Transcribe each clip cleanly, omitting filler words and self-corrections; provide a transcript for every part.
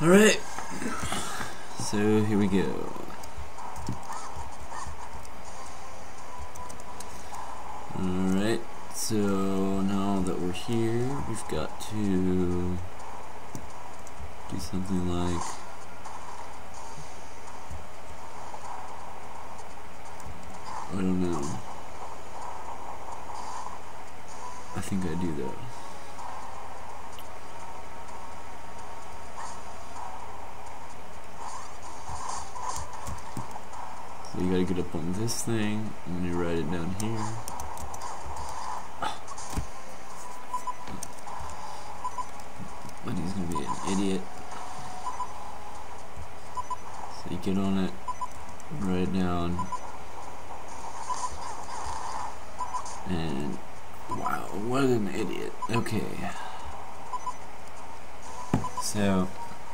Alright, so here we go. Alright, so now that we're here, we've got to do something like I don't know. I think I do though. So you gotta get up on this thing, and you write it down here. But he's gonna be an idiot. So you get on it, write it down, and wow, what an idiot. Okay. So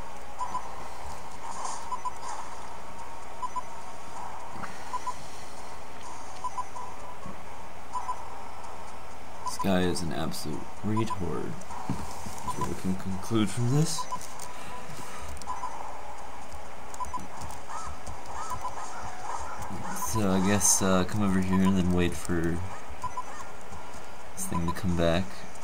this guy is an absolute retard. That's what we can conclude from this. So I guess come over here and then wait for this thing to come back.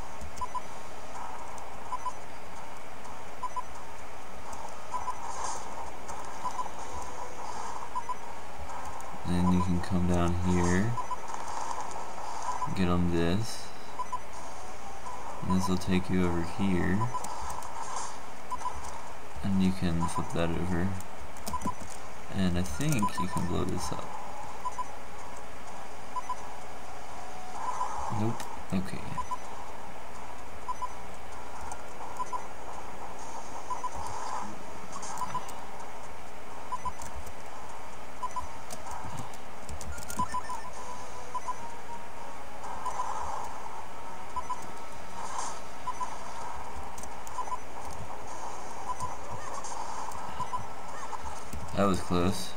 And you can come down here, get on this, and this will take you over here, and you can flip that over, and I think you can blow this up. Nope. Okay. That was close.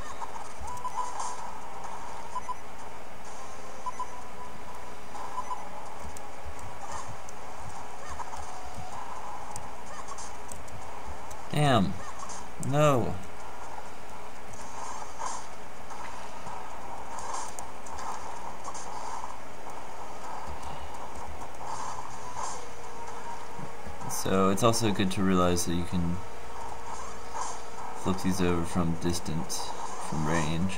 Damn. No. So it's also good to realize that you can flip these over from distance, from range.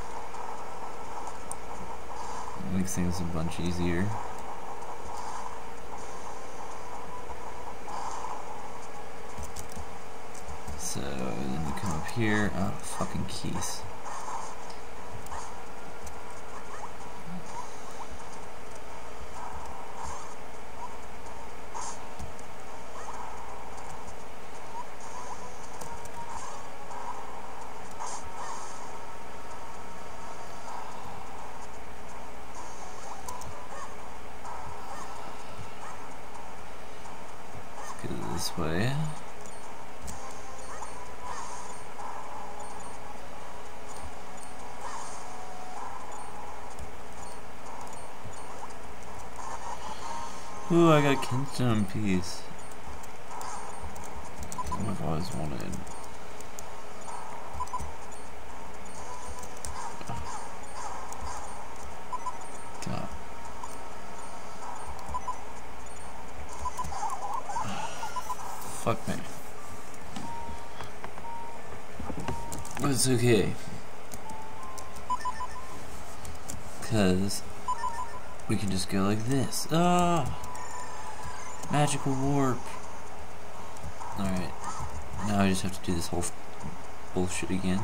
It makes things a bunch easier. So then you come up here. Oh, fucking keys. Let's go this way. Ooh, I got a Keystone piece. I've always wanted. God. Fuck me. But it's okay. Because we can just go like this. Ah! Magical warp. Alright. Now I just have to do this whole bullshit again.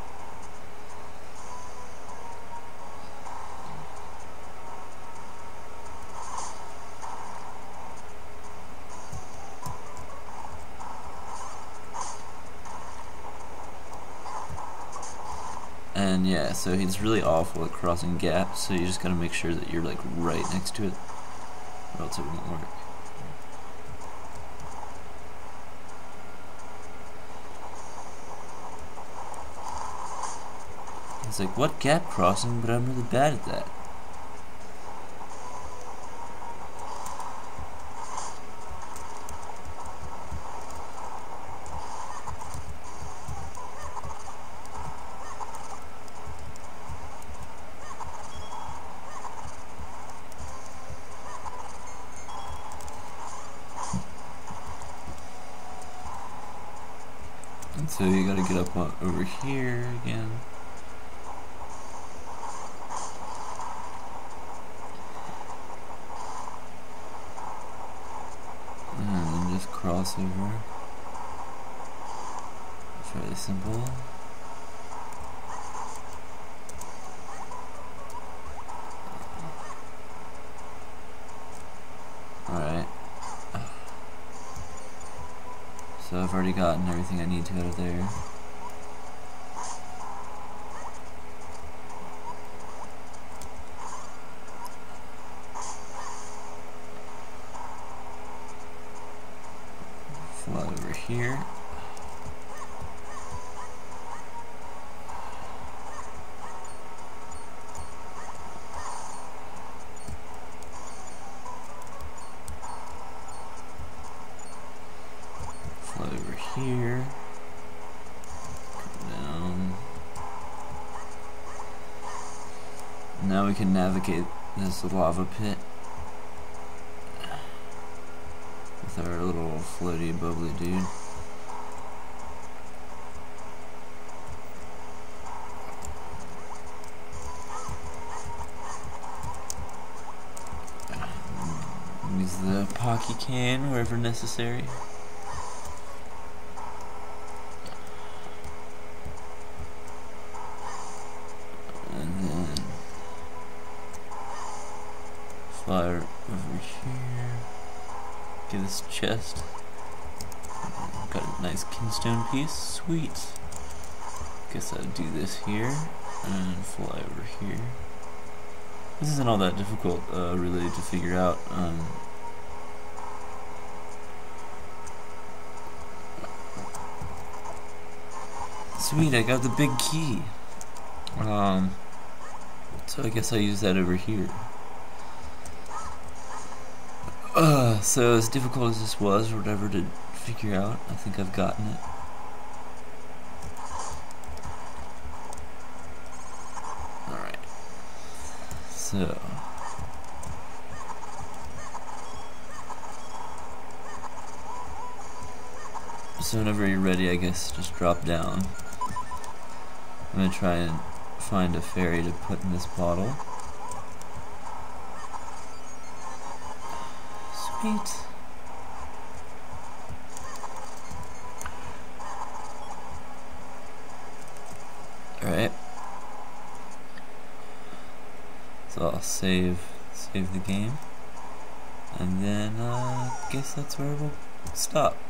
And yeah, so he's really awful at crossing gaps, so you just gotta make sure that you're like right next to it, or else it won't work. It's like, what gap crossing? But I'm really bad at that. So you gotta get up over here again. And then just cross over. It's really simple. Alright. So I've already gotten everything I need to out of there. Fly over here. Fly over here. Come down. Now we can navigate this lava pit with our little floaty bubbly dude. Use the Pocky can wherever necessary. And then fly over here. Get this chest. Got a nice kinstone piece. Sweet. Guess I'll do this here and fly over here. This isn't all that difficult, really, to figure out. Sweet, I got the big key. So I guess I'll use that over here. So as difficult as this was, or whatever, to figure out, I think I've gotten it. Alright. So whenever you're ready, I guess just drop down. I'm gonna try and find a fairy to put in this bottle. Sweet. Alright. So I'll save the game. And then guess that's where we'll stop.